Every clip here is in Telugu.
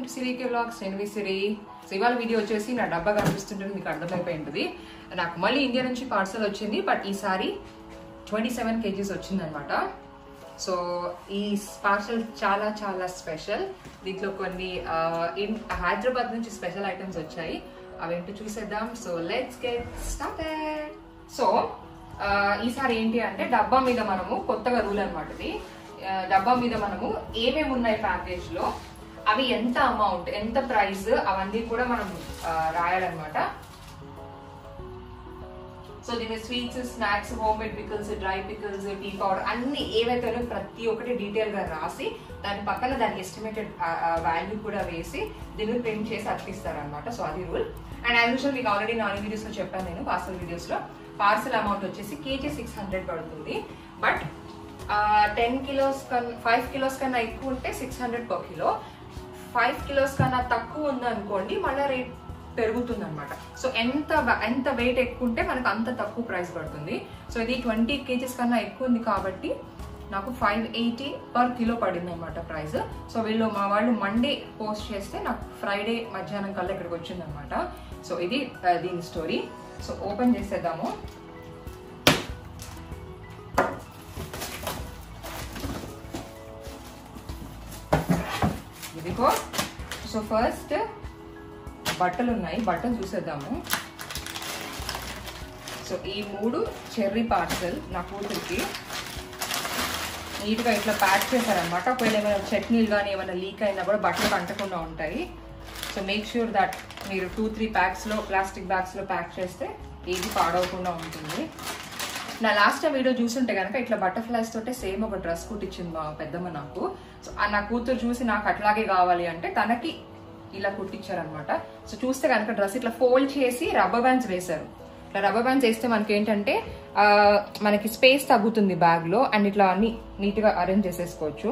To సిరీకే vlogs. నేను మీ సిరి. సో ఇవాళ వీడియో వచ్చేసి నా డబ్బా కనిపిస్తుంటుంది, మీకు అర్థమైపోయింది. నాకు మళ్ళీ ఇండియా నుంచి పార్సల్ వచ్చింది, బట్ ఈసారి 27 kgs వచ్చిందనమాట. సో ఈ పార్సల్ చాలా చాలా స్పెషల్. దీంట్లో కొన్ని హైదరాబాద్ నుంచి స్పెషల్ ఐటమ్స్ వచ్చాయి, అవేంటో చూసేద్దాం. So let's get started. So ఈసారి ఏంటి అంటే డబ్బా మీద మనము కొత్తగా రూల్ అనమాట ఇది. డబ్బా మీద మనము ఏమేమి ఉన్నాయి ప్యాకేజ్ లో, అవి ఎంత అమౌంట్, ఎంత ప్రైస్, అవన్నీ కూడా మనం రాయాలన్నమాట. సో దీని sweets, snacks, home made pickles, dry pickles, tea powder అన్ని ఏవైతే ప్రతి ఒక్కటి డీటెయిల్ గా రాసి దాని పక్కన దాని ఎస్టిమేటెడ్ వాల్యూ కూడా వేసి దీన్ని ప్రింట్ చేసి అతికిస్తారనమాట. సో అది రూల్. అండ్ యాజ్ యూజువల్ మీకు ఆల్రెడీ నా వీడియోస్ లో చెప్పాను నేను, పార్సల్ వీడియోస్ లో. పార్సల్ అమౌంట్ వచ్చేసి కేజీ 600 పడుతుంది. బట్ 10 kilos కన్నా 5 kilos కన్నా ఎక్కువ ఉంటే 600 per kilo. 5 kilos కన్నా తక్కువ ఉందనుకోండి మళ్ళీ రేట్ పెరుగుతుంది అనమాట. సో ఎంత వెయిట్ ఎక్కువ ఉంటే మనకు అంత తక్కువ ప్రైస్ పడుతుంది. సో ఇది 20 kgs కన్నా ఎక్కువ ఉంది కాబట్టి నాకు 580 per kilo పడింది అనమాట ప్రైస్. సో మా వాళ్ళు మండే పోస్ట్ చేస్తే నాకు ఫ్రైడే మధ్యాహ్నం కల్లా ఇక్కడికి వచ్చింది అనమాట. సో ఇది దీని స్టోరీ. సో ఓపెన్ చేసేద్దాము. ఇదిగో. సో ఫస్ట్ బట్టలు ఉన్నాయి, బట్టలు చూసేద్దాము. సో ఈ 3 చెర్రీ పార్సల్ నా కూతురికి నీట్గా ఇట్లా ప్యాక్ చేశారనమాట. ఒకవేళ ఏమైనా చట్నీలు కానీ ఏమైనా లీక్ అయినా కూడా బట్టలు అంటకుండా ఉంటాయి. సో మేక్ ష్యూర్ దట్ మీరు 2-3 ప్యాక్స్లో ప్లాస్టిక్ బ్యాగ్స్లో ప్యాక్ చేస్తే ఏది పాడవకుండా ఉంటుంది. నా లాస్ట్ వీడియో చూసుంటే కనుక ఇట్లా బటర్ఫ్లైస్ తోటే సేమ్ ఒక డ్రెస్ కుట్టించింది మా పెద్దమ్మ నాకు. సో నా కూతురు చూసి నాకు అట్లాగే కావాలి అంటే తనకి ఇలా కుట్టించారనమాట. సో చూస్తే కనుక డ్రెస్ ఇట్లా ఫోల్డ్ చేసి రబ్బర్ బ్యాండ్స్ వేశారు. ఇట్లా రబ్బర్ బ్యాండ్స్ వేస్తే మనకి ఏంటంటే మనకి స్పేస్ తగ్గుతుంది బ్యాగ్ లో, అండ్ ఇట్లా అన్ని నీట్ గా అరేంజ్ చేసేసుకోవచ్చు.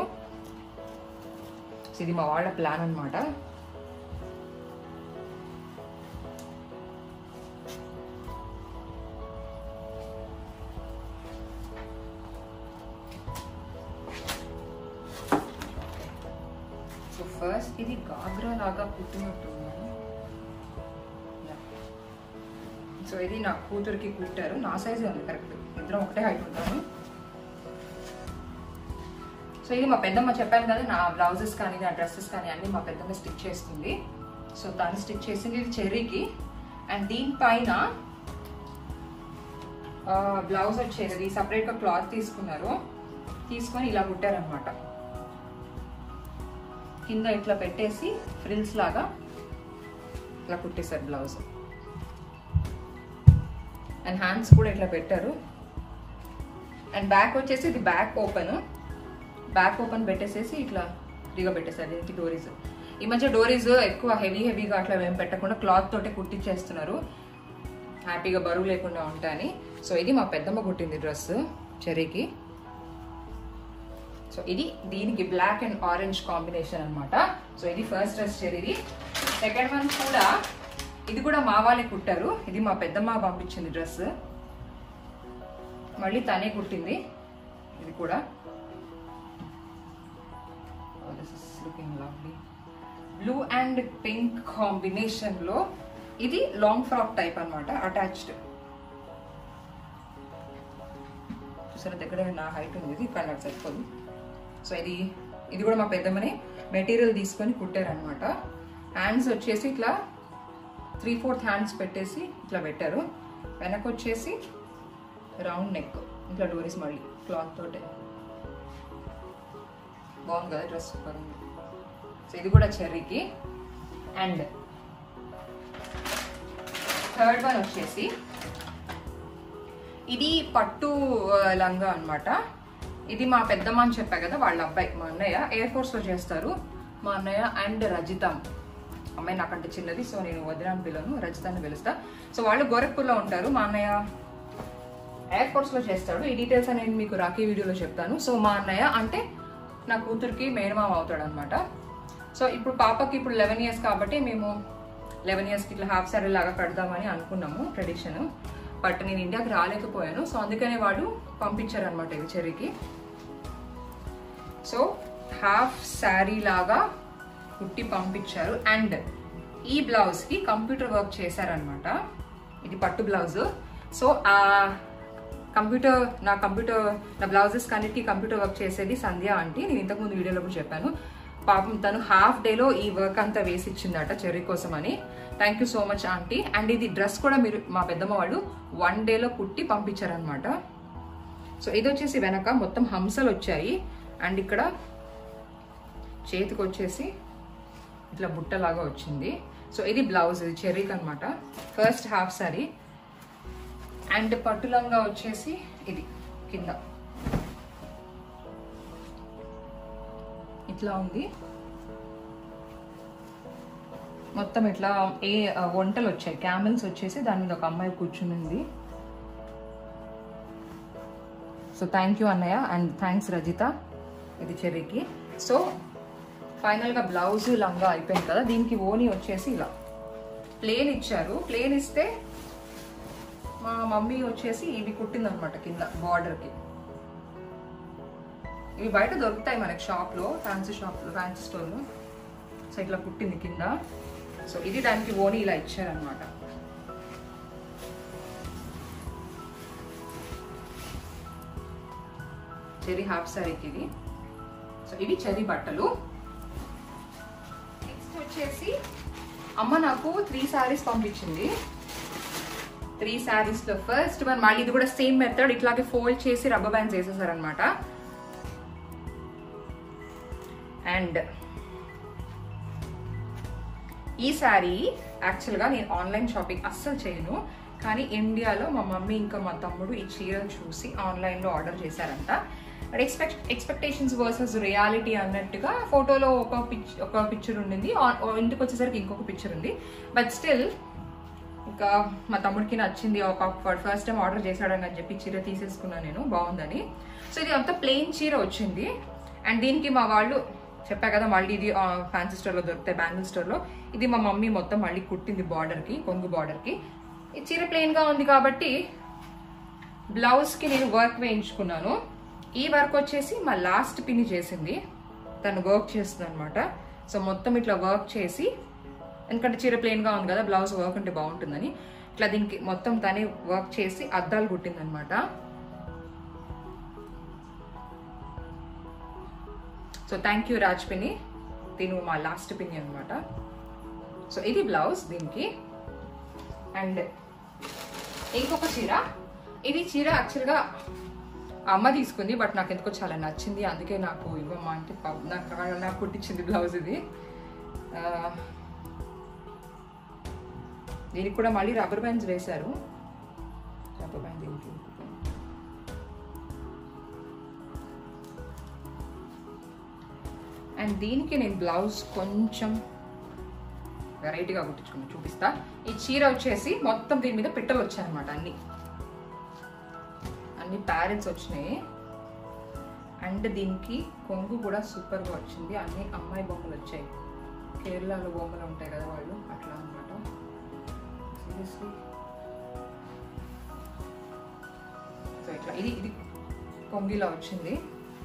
సో ఇది మా వాళ్ళ ప్లాన్ అనమాట. సో ఫస్ట్ ఇది గాగ్రా లాగా కుట్టినట్టుంది. సో ఇది నా కూతురికి కుట్టారు, నా సైజు ఉంది కరెక్ట్, ఇద్దరం ఒకటే హైట్ ఉంటాను. సో ఇది మా పెద్దమ్మ, చెప్పాను కదా నా బ్లౌజెస్ కానీ నా డ్రెస్సెస్ కానీ అన్ని మా పెద్దమ్మ స్టిచ్ చేస్తుంది. సో తను స్టిచ్ చేసింది ఇది చెర్రీకి. అండ్ దీనిపైన బ్లౌజ్ వచ్చేది సపరేట్గా క్లాత్ తీసుకొని ఇలా కుట్టారనమాట. కింద ఇట్లా పెట్టేసి ఫ్రిల్స్ లాగా ఇట్లా కుట్టేశారు బ్లౌజ్. అండ్ హ్యాండ్స్ కూడా ఇట్లా పెట్టారు. అండ్ బ్యాక్ వచ్చేసి ఇది బ్యాక్ ఓపెన్ పెట్టేసేసి ఇట్లా ఫ్రీగా పెట్టేశారు. దీనికి డోరీస్, ఈ మధ్య డోరీస్ ఎక్కువ హెవీగా అట్లా ఏం పెట్టకుండా క్లాత్ తోటే కుట్టించేస్తున్నారు, హ్యాపీగా బరువు లేకుండా ఉంటాయని. సో ఇది మా పెద్దమ్మ కుట్టింది డ్రెస్ చెర్రీకి. సో ఇది దీనికి బ్లాక్ అండ్ ఆరెంజ్ కాంబినేషన్ అనమాట. సో ఇది ఫస్ట్ డ్రెస్ చెర్రీది. సెకండ్ వన్ కూడా ఇది కూడా మా వాళ్ళే కుట్టారు. ఇది మా పెద్దమ్మ పంపించింది డ్రెస్, మళ్ళీ తనే కుట్టింది. ఇది కూడా బ్లూ అండ్ పింక్ కాంబినేషన్ లో ఇది లాంగ్ ఫ్రాక్ టైప్ అనమాట, అటాచ్డ్. చూసారా దగ్గర నా హైట్ ఉంది, ఇది ఇక్కడ నాకు సరిపోదు. సో ఇది కూడా మా పెద్దమ్మనే మెటీరియల్ తీసుకొని కుట్టారనమాట. హ్యాండ్స్ వచ్చేసి ఇట్లా 3/4 హ్యాండ్స్ పెట్టేసి ఇట్లా పెట్టారు. వెనక వచ్చేసి రౌండ్ నెక్, ఇట్లా డోరీస్ మళ్ళీ క్లాత్ తోటే. బాగుంది కదా డ్రెస్, సూపర్ ఉంది. సో ఇది కూడా చెర్రీకి. అండ్ థర్డ్ వన్ వచ్చేసి ఇది పట్టు లంగా అనమాట. ఇది మా పెద్దమ్మ అని చెప్పా కదా, వాళ్ళ అబ్బాయి మా అన్నయ్య ఎయిర్ ఫోర్స్ లో చేస్తారు. మా అన్నయ్య అండ్ రజిత అమ్మాయి నాకంటే చిన్నది, సో నేను వదినాన్ని పిల్లను, రజితాన్ని పిలుస్తా. సో వాళ్ళు గోరఖ్పూర్లో ఉంటారు, మా అన్నయ్య ఎయిర్ ఫోర్స్ లో చేస్తాడు. ఈ డీటెయిల్స్ నేను మీకు రాఖీ వీడియోలో చెప్తాను. సో మా అన్నయ్య అంటే నా కూతురికి మేనమామ అవుతాడు అనమాట. సో ఇప్పుడు పాపకి ఇప్పుడు 11 years కాబట్టి మేము 11 yearsకి ఇట్లా హాఫ్ సారీ లాగా కడదామని అనుకున్నాము, ట్రెడిషన్. బట్ నేను ఇండియాకి రాలేకపోయాను, సో అందుకనే వాడు పంపించారు అనమాట ఇది చెర్రీకి. సో హాఫ్ శారీ లాగా కుట్టి పంపించారు. అండ్ ఈ బ్లౌజ్కి కంప్యూటర్ వర్క్ చేశారనమాట. ఇది పట్టు బ్లౌజ్. సో నా బ్లౌజెస్ కన్నిటికి కంప్యూటర్ వర్క్ చేసేది సంధ్య ఆంటీ. నేను ఇంతకుముందు వీడియోలో కూడా చెప్పాను. పాపం తను హాఫ్ డేలో ఈ వర్క్ అంతా వేసి ఇచ్చిందట చెర్రీ కోసం అని. Thank you so much aunty. And ఇది డ్రెస్ కూడా మీరు మా పెద్దమ్మ వాళ్ళు 1 డేలో కుట్టి పంపించారనమాట. సో ఇది వచ్చేసి వెనక మొత్తం హంసలు వచ్చాయి. అండ్ ఇక్కడ చేతికి వచ్చేసి ఇట్లా బుట్టలాగా వచ్చింది. సో ఇది బ్లౌజ్, ఇది చెర్రీకి అనమాట. First half sari. అండ్ పట్టులంగా వచ్చేసి ఇది కింద ఇట్లా ఉంది. మొత్తం ఇట్లా వంటలు వచ్చాయి, క్యామెల్స్ వచ్చేసి దాని మీద ఒక అమ్మాయి కూర్చుని ఉంది. సో థ్యాంక్ యూ అన్నయ్య అండ్ థ్యాంక్స్ రజిత. ఇది చెర్రీకి. సో ఫైనల్గా బ్లౌజ్ లంగా అయిపోయింది కదా. దీనికి ఓని వచ్చేసి ఇలా ప్లేన్ ఇచ్చారు. ప్లేన్ ఇస్తే మా మమ్మీ వచ్చేసి ఇవి కుట్టిందనమాట కింద బార్డర్కి. ఇవి బయట దొరుకుతాయి మనకి షాప్లో, ఫ్యాన్సీ స్టోర్లో. సో ఇట్లా కుట్టింది కింద. సో ఇది దానికి ఓని ఇలా ఇచ్చారనమాట. చెర్రీ హాఫ్ సారీకి ఇది. సో ఇవి చెర్రీ బట్టలు. నెక్స్ట్ వచ్చేసి అమ్మ నాకు 3 సారీస్ పంపించింది. 3 సారీస్ లో ఫస్ట్ వన్ మళ్ళీ ఇది కూడా సేమ్ మెథడ్, ఇట్లాగే ఫోల్డ్ చేసి రబ్బర్ బ్యాండ్స్ వేసేసారనమాట. అండ్ ఈ సారీ యాక్చువల్గా నేను ఆన్లైన్ షాపింగ్ అస్సలు చేయను, కానీ ఇండియాలో మా మమ్మీ ఇంకా మా తమ్ముడు ఈ చీర చూసి ఆన్లైన్లో ఆర్డర్ చేశారంట. బట్ ఎక్స్పెక్టేషన్స్ వర్సెస్ రియాలిటీ అన్నట్టుగా ఫోటోలో ఒక పిక్చర్ ఉండింది, ఇంటికి వచ్చేసరికి ఇంకొక పిక్చర్ ఉంది. బట్ స్టిల్ ఇంకా మా తమ్ముడికి నచ్చింది. ఫస్ట్ టైం ఆర్డర్ చేశాడని చెప్పి చీర తీసేసుకున్నాను నేను, బాగుందని. సో ఇది అంతా ప్లెయిన్ చీర వచ్చింది. అండ్ దీనికి మా వాళ్ళు చెప్పా కదా, మళ్ళీ ఇది ఫ్యాన్సీ స్టోర్లో దొరుకుతాయి, బ్యాంగిల్ స్టోర్లో. ఇది మా మమ్మీ మొత్తం మళ్ళీ కుట్టింది బార్డర్కి, కొంగు బార్డర్కి. ఈ చీర ప్లెయిన్గా ఉంది కాబట్టి బ్లౌజ్కి నేను వర్క్ వేయించుకున్నాను. ఈ వర్క్ వచ్చేసి మా లాస్ట్ పిన్ని చేసింది, తను వర్క్ చేస్తుంది అనమాట. సో మొత్తం ఇట్లా వర్క్ చేసి, ఎందుకంటే చీర ప్లెయిన్గా ఉంది కదా, బ్లౌజ్ వర్క్ ఉంటే బాగుంటుందని ఇట్లా దీనికి మొత్తం తనే వర్క్ చేసి అద్దాలు కుట్టింది అనమాట. సో థ్యాంక్ యూ రాజ్ పిన్ని, దీని మా లాస్ట్ పిన్ని అనమాట. సో ఇది బ్లౌజ్ దీనికి. అండ్ ఇంకొక చీర, ఇది చీర యాక్చువల్గా అమ్మ తీసుకుంది, బట్ నాకు ఎందుకో చాలా నచ్చింది, అందుకే నాకు ఇవ్వమ్మా అంటే నాకు కుట్టించింది బ్లౌజ్ ఇది. దీనికి కూడా మళ్ళీ రబ్బర్ బ్యాండ్స్ వేశారు. రబ్బర్ బ్యాండ్ దీనికి అండ్ దీనికి నేను బ్లౌజ్ కొంచెం వెరైటీగా కుట్టించుకుని చూపిస్తా. ఈ చీర వచ్చేసి మొత్తం దీని మీద పిట్టలు వచ్చాయి అనమాట, అన్ని ప్యారెట్స్ వచ్చినాయి. అండ్ దీనికి కొంగు కూడా సూపర్గా వచ్చింది, అన్ని అమ్మాయి బొమ్మలు వచ్చాయి. కేరళలో బొమ్మలు ఉంటాయి కదా వాళ్ళు, అట్లా అనమాట. సీరియస్లీ సో ఇట్లా ఇది కొంగిలా వచ్చింది.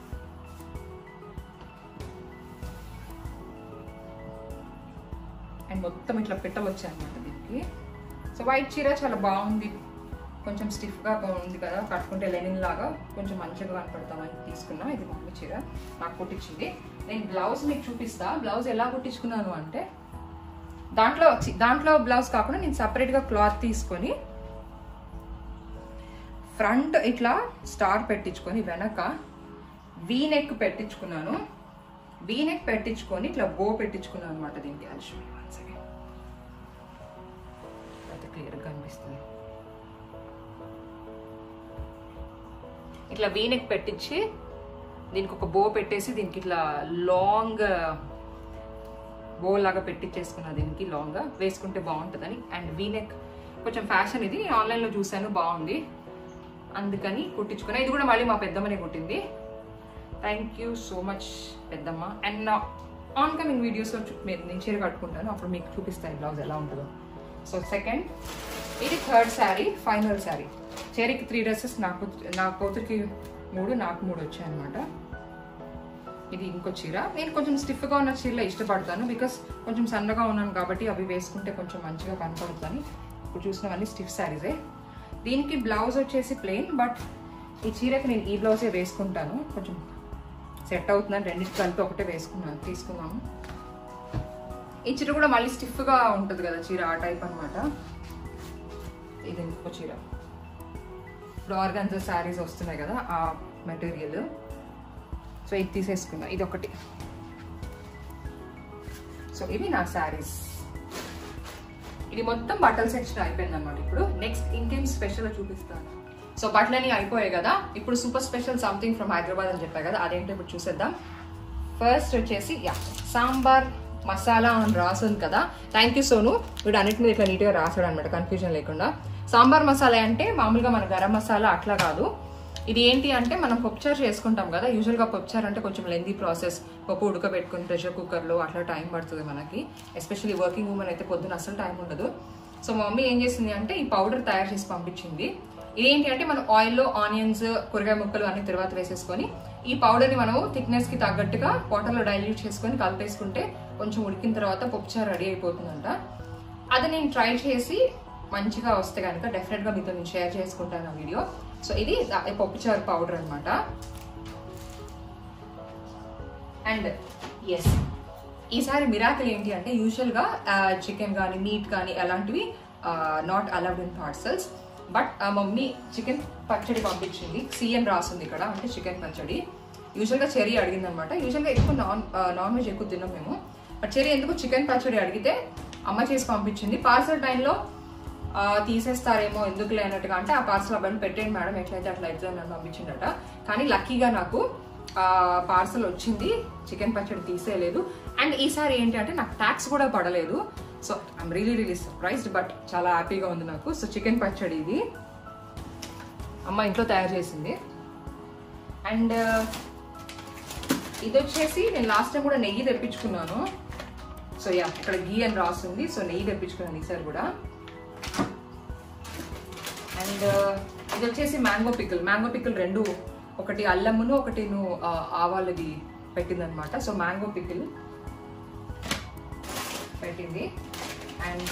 అండ్ మొత్తం ఇట్లా పిట్టలు వచ్చాయి అనమాట దీనికి. సో వైట్ చీర చాలా బాగుంది, కొంచెం స్టిఫ్గా ఉంది కదా, కట్టుకుంటే లెనిన్ లాగా కొంచెం మంచిగా కనపడతామని తీసుకున్నా. ఇది మమ్మీ చీర నాకు కుట్టించింది. నేను బ్లౌజ్ మీకు చూపిస్తా. బ్లౌజ్ ఎలా కుట్టించుకున్నాను అంటే, దాంట్లో బ్లౌజ్ కాకుండా నేను సపరేట్గా క్లాత్ తీసుకొని ఫ్రంట్ ఇట్లా స్టార్ పెట్టించుకొని వెనక వీ నెక్ పెట్టించుకున్నాను. వీ నెక్ పెట్టించుకొని ఇట్లా బో పెట్టించుకున్నాను అనమాట దీనికి. అది క్లియర్గా కనిపిస్తుంది. ఇట్లా వీ నెక్ పెట్టించి దీనికి ఒక బో పెట్టేసి దీనికి ఇట్లా లాంగ్ బో లాగా పెట్టించేసుకున్నా. దీనికి లాంగ్గా వేసుకుంటే బాగుంటుందని. అండ్ వీ నెక్ కొంచెం ఫ్యాషన్, ఇది ఆన్లైన్లో చూసాను, బాగుంది, అందుకని కుట్టించుకున్నా. ఇది కూడా మళ్ళీ మా పెద్దమ్మనే కుట్టింది. థ్యాంక్ యూ సో మచ్ పెద్దమ్మ. అండ్ నా ఆన్ కమింగ్ వీడియోస్లో నేను చీర కట్టుకుంటాను, అప్పుడు మీకు చూపిస్తాను బ్లౌజ్ ఎలా ఉంటుందో. సో సెకండ్, ఇది థర్డ్ శారీ, ఫైనల్ శారీ. చీరకి 3 డ్రెస్సెస్, నా కూతురికి 3, నాకు 3 వచ్చాయన్నమాట. ఇది ఇంకో చీర. నేను కొంచెం స్టిఫ్గా ఉన్న చీరలో ఇష్టపడతాను, బికాస్ కొంచెం సన్నగా ఉన్నాను కాబట్టి అవి వేసుకుంటే కొంచెం మంచిగా కనపడుతుంది. ఇప్పుడు చూసినవన్నీ స్టిఫ్ శారీసే. దీనికి బ్లౌజ్ వచ్చేసి ప్లెయిన్, బట్ ఈ చీరకి నేను ఈ బ్లౌజే వేసుకుంటాను, కొంచెం సెట్ అవుతుందని రెండింటి కలిపి ఒకటే తీసుకున్నాము. ఈ చీర కూడా మళ్ళీ స్టిఫ్గా ఉంటుంది కదా చీర, ఆ టైప్ అనమాట. ఇది ఇంకో చీర. ఇప్పుడు ఆర్గాన్జా శారీస్ వస్తున్నాయి కదా ఆ మెటీరియల్. సో ఇది తీసేసుకున్నా, ఇది ఒకటి. సో ఇవి నా శారీస్. ఇది మొత్తం బట్టల సెక్షన్ అయిపోయింది అనమాట. ఇప్పుడు నెక్స్ట్ ఇంకేం స్పెషల్ చూపిస్తాను. సో బట్టలన్నీ అయిపోయాయి కదా, ఇప్పుడు super special something from Hyderabad అని చెప్పా కదా, అదేంటో ఇప్పుడు చూసేద్దాం. ఫస్ట్ వచ్చేసి సాంబార్ మసాలా అని రాసుంది కదా. థ్యాంక్ యూ సోను, వీడు అన్నిటి మీద ఇట్లా నీట్గా రాసాడు అనమాట, కన్ఫ్యూజన్ లేకుండా. సాంబార్ మసాలా అంటే మామూలుగా మన గరం మసాలా అట్లా కాదు. ఇది ఏంటి అంటే మనం పప్పుచారు చేసుకుంటాం కదా, యూజువల్గా పప్పుచారు అంటే కొంచెం లెందీ ప్రాసెస్. పప్పు ఉడకబెట్టుకుని ప్రెషర్ కుక్కర్లో అట్లా టైం పడుతుంది మనకి, ఎస్పెషల్లీ వర్కింగ్ ఉమెన్ అయితే పొద్దున అసలు టైం ఉండదు. సో మా మమ్మీ ఏం చేసింది అంటే ఈ పౌడర్ తయారు చేసి పంపించింది. ఇదేంటి అంటే మనం ఆయిల్లో ఆనియన్స్, కూరగాయ ముక్కలు అన్ని తర్వాత వేసేసుకొని ఈ పౌడర్ని మనము థిక్నెస్ కి తగ్గట్టుగా వాటర్లో డైల్యూట్ చేసుకొని కలిపేసుకుంటే కొంచెం ఉడికిన తర్వాత పప్పుచారు రెడీ అయిపోతుందంట. అది నేను ట్రై చేసి మంచిగా వస్తే కనుక డెఫినెట్ గా మీతో నేను షేర్ చేసుకుంటాను ఆ వీడియో. సో ఇది పప్పుచారు పౌడర్ అనమాట. అండ్ ఎస్, ఈసారి మిరాకిల్ ఏంటి అంటే యూజువల్ గా చికెన్ కానీ మీట్ కానీ అలాంటివి not allowed in parcels. But mummy chicken పచ్చడి పంపించింది. CM రాస్తుంది ఇక్కడ, అంటే చికెన్ పచ్చడి. యూజువల్గా చెర్రీ అడిగింది అనమాట. యూజువల్గా ఎక్కువ నాన్ వెజ్ ఎక్కువ తిన్నాం మేము, బట్ చెర్రీ ఎందుకు చికెన్ పచ్చడి అడిగితే అమ్మ చేసి పంపించింది. పార్సల్ టైంలో తీసేస్తారేమో ఎందుకులే అన్నట్టుగా, అంటే ఆ పార్సల్ అబ్బాయిని పెట్టేయండి మేడం ఎట్లయితే అట్లా ఎగ్జామ్ నన్ను పంపించిందట. కానీ లక్కీగా నాకు పార్సల్ వచ్చింది, చికెన్ పచ్చడి తీసేయలేదు. అండ్ ఈసారి ఏంటి అంటే నాకు ట్యాక్స్ కూడా పడలేదు. So I'm really surprised, but చాలా హ్యాపీగా ఉంది నాకు. సో చికెన్ పచ్చడి ఇది అమ్మ ఇంట్లో తయారు చేసింది. అండ్ ఇది వచ్చేసి నేను లాస్ట్ టైం కూడా నెయ్యి తెప్పించుకున్నాను. సో యా, ఇక్కడ గీ అని రాస్తుంది. సో నెయ్యి తెప్పించుకున్నాను ఈసారి కూడా. అండ్ ఇది వచ్చేసి మ్యాంగో పికిల్ రెండు, ఒకటి అల్లమును ఒకటి ఆవాలది పెట్టిందనమాట. సో మ్యాంగో పికిల్ పెట్టింది. అండ్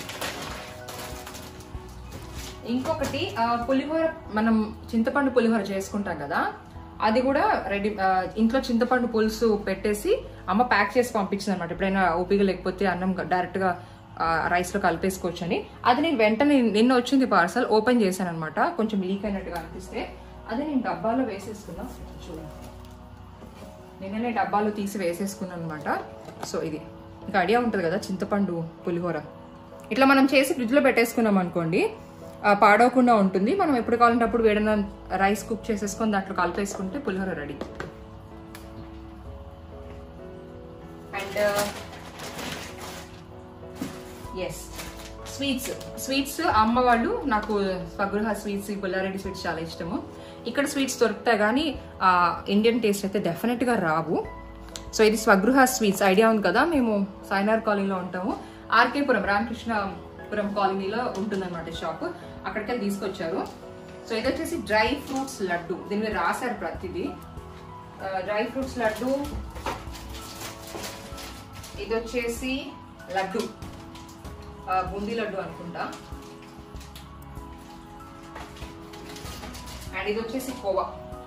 ఇంకొకటి పులిహోర, మనం చింతపండు పులిహోర చేసుకుంటాం కదా, అది కూడా రెడీ. ఇంట్లో చింతపండు పులుసు పెట్టేసి అమ్మ ప్యాక్ చేసి పంపించింది అనమాట. ఎప్పుడైనా ఓపిక లేకపోతే అన్నం డైరెక్ట్ గా రైస్ లో కలిపేసుకోవచ్చు అని. అది నేను వెంటనే నిన్న వచ్చింది పార్సల్, ఓపెన్ చేశాను అనమాట. కొంచెం లీక్ అయినట్టుగా అనిపిస్తే అది నేను డబ్బాలో వేసేసుకున్నా. చూడండి, నిన్ననే డబ్బాలో తీసి వేసేసుకున్నాను అనమాట. సో ఇది ఇంకా ఐడియా ఉంటుంది కదా చింతపండు పులిహోర. ఇట్లా మనం చేసి ఫ్రిడ్జ్ లో పెట్టేసుకున్నాం అనుకోండి, పాడవకుండా ఉంటుంది. మనం ఎప్పుడు కావాలంటే అప్పుడు వేడన రైస్ కుక్ చేసేసుకొని దాంట్లో కలిపేసుకుంటే pulihora ready. And yes, sweets అమ్మ వాళ్ళు నాకు స్వగృహ స్వీట్స్, పుల్లారెడ్డి స్వీట్స్ చాలా ఇష్టము. ఇక్కడ స్వీట్స్ దొరుకుతాయి కానీ ఇండియన్ టేస్ట్ అయితే డెఫినెట్ గా రావు. సో ఇది స్వగృహ స్వీట్స్, ఐడియా ఉంది కదా, మేము సాయినార్ కాలనీలో ఉంటాము. ఆర్కేపురం, రామకృష్ణపురం కాలనీలో ఉంటుందన్నమాట షాప్, అక్కడికి తీసుకొచ్చారు. సో ఇది వచ్చేసి డ్రై ఫ్రూట్స్ లడ్డు, దీని మీద రాశారు ప్రతిదీ. Dry fruits laddu. ఇది వచ్చేసి లడ్డు, బూందీ లడ్డు అనుకుంటా. అండ్ ఇది వచ్చేసి కోవా.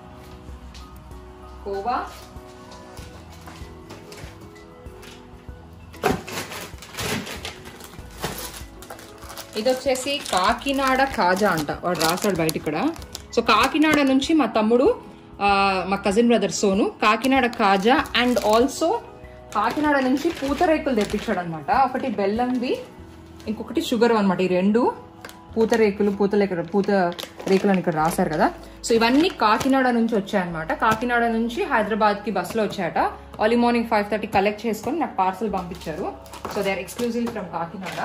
ఇది వచ్చేసి కాకినాడ కాజా అంట, వాడు రాశాడు బయట ఇక్కడ. సో కాకినాడ నుంచి మా తమ్ముడు, మా cousin brother Sonu Kakinada kaja and also Kakinada నుంచి పూతరేకులు తెప్పించాడు అనమాట. ఒకటి బెల్లంవి, ఇంకొకటి షుగర్ అనమాట. ఈ రెండు పూతరేకులు అని ఇక్కడ రాశారు కదా. సో ఇవన్నీ కాకినాడ నుంచి వచ్చాయన్నమాట. కాకినాడ నుంచి హైదరాబాద్ కి బస్సులో వచ్చాయట. ఎర్లీ మార్నింగ్ 5:30 కలెక్ట్ చేసుకొని నాకు పార్సల్ పంపించారు. So they are exclusive from Kakinada.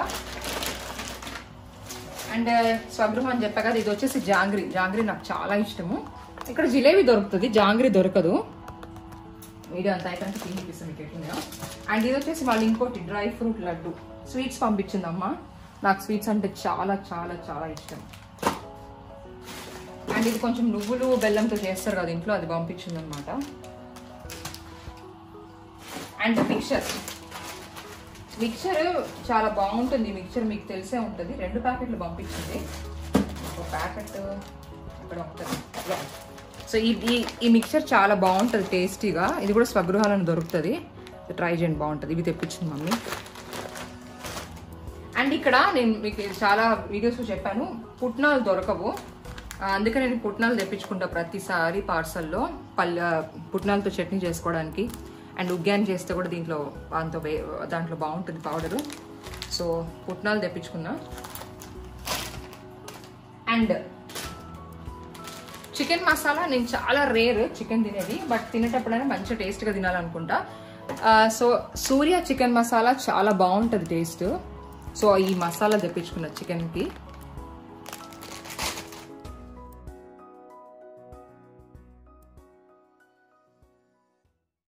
And Swagruham అని చెప్పా కదా, ఇది వచ్చేసి జాంగ్రీ నాకు చాలా ఇష్టము. ఇక్కడ జిలేబీ దొరుకుతుంది, జాంగ్రీ దొరకదు. వీడియో అంతా అయితే తినిపిస్తాను మీకు ఎట్లా. అండ్ ఇది వచ్చేసి వాళ్ళు ఇంకోటి డ్రై ఫ్రూట్ లడ్డు, స్వీట్స్ పంపించిందమ్మా. నాకు స్వీట్స్ అంటే చాలా చాలా చాలా ఇష్టం. అండ్ ఇది కొంచెం నువ్వులు బెల్లంతో చేస్తారు కదా ఇంట్లో, అది పంపించింది అనమాట. అండ్ మిక్చర్ చాలా బాగుంటుంది. మిక్చర్ మీకు తెలిసే ఉంటుంది. 2 ప్యాకెట్లు పంపించింది. ఒక ప్యాకెట్ ఇక్కడ ఉంటుంది. సో ఈ మిక్చర్ చాలా బాగుంటుంది, టేస్టీగా. ఇది కూడా స్వగృహాలను దొరుకుతుంది, ట్రై చేయండి, బాగుంటుంది. ఇవి తెప్పించింది మమ్మీ. అండ్ ఇక్కడ నేను మీకు చాలా వీడియోస్లో చెప్పాను, పుట్నాలు దొరకవు. అందుకని నేను పుట్నాలు తెప్పించుకుంటా ప్రతిసారి పార్సల్లో. పుట్నాలతో చట్నీ చేసుకోవడానికి. అండ్ ఉగ్గాని చేస్తే కూడా దాంట్లో బాగుంటుంది పౌడరు. సో పుట్నాలు తెప్పించుకున్నా. అండ్ చికెన్ మసాలా, నేను చాలా రేర్ చికెన్ తినేది, బట్ తినేటప్పుడైనా మంచిగా టేస్ట్గా తినాలనుకుంటా. సో సూర్య చికెన్ మసాలా చాలా బాగుంటుంది టేస్ట్. సో ఈ మసాలా తెప్పించుకున్న చికెన్కి.